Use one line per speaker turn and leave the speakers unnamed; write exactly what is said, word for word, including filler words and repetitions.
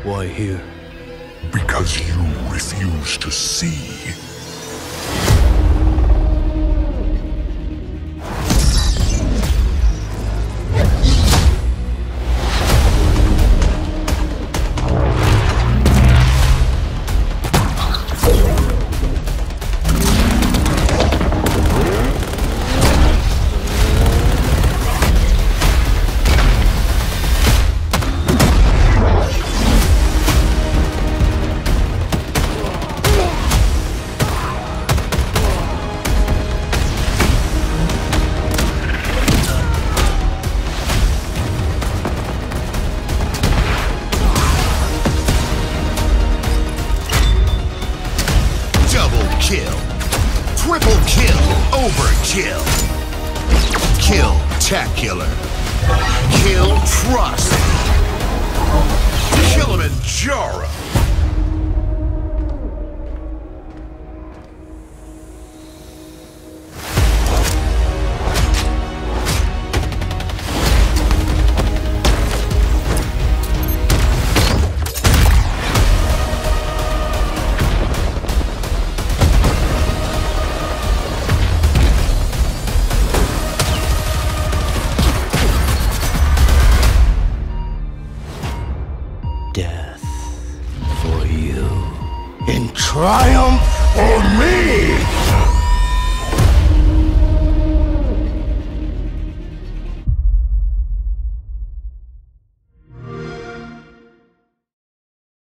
Why here?
Because you refuse to see.
Kill. Triple kill. Overkill. Kill-tacular. Kill trust. Kilimanjaro.
Death for you.
In triumph for me!